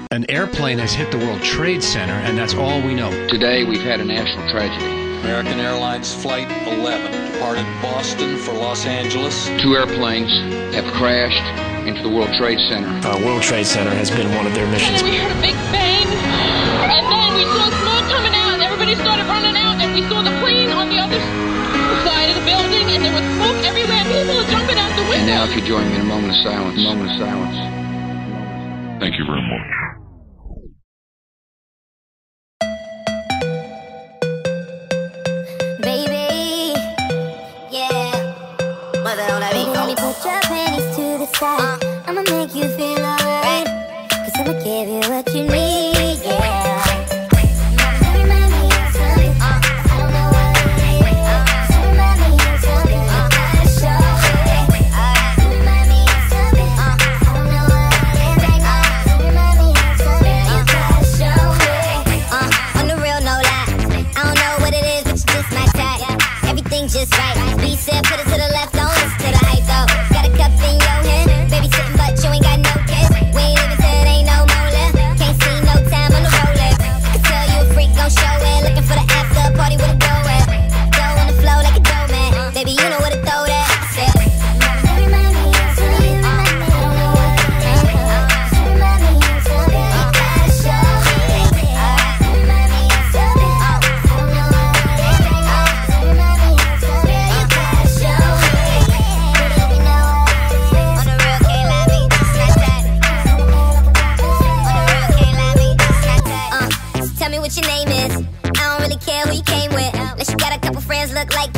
An airplane has hit the World Trade Center, and that's all we know. Today, we've had a national tragedy. American Airlines Flight 11 departed Boston for Los Angeles. 2 airplanes have crashed into the World Trade Center. World Trade Center has been one of their missions. And we heard a big bang, and then we saw smoke coming out, and everybody started running out, and we saw the plane on the other side of the building, and there was smoke everywhere. People were jumping out the window. And now, if you join me in a moment of silence. Thank you very much. Baby, yeah. Baby, put your panties to the side. I'ma make you feel alright. Cause I'ma give you what you need, yeah. Remind me of something. I don't know what it is. So remind me of something. You gotta show it. Remind me of something. I don't know what it is. So remind me of something. You gotta show it. On the real, no lie. I don't know what it is, but you just my type. Everything just right. B said put it to the left, don't listen to the hype though. Got a cup in your hand, baby sitting but you ain't got no kiss. We ain't living till it ain't no more left. Can't see no time on the roller. I can tell you a freak, gon' show it. Looking for the after party with a go at. Go on the flow like a dough man. Baby, you know where to throw that. I said, remind me of something. I don't know what it is. So remind me of something. You gotta show me. Remind me of something. I don't know what it is. So remind me of something. You gotta show me. Baby, you know what it is. On the real, can't lie me. It's not that. On the real, can't lie me. It's not that. So tell me what your name is. I don't really care who you came with. Unless you got a couple friends look like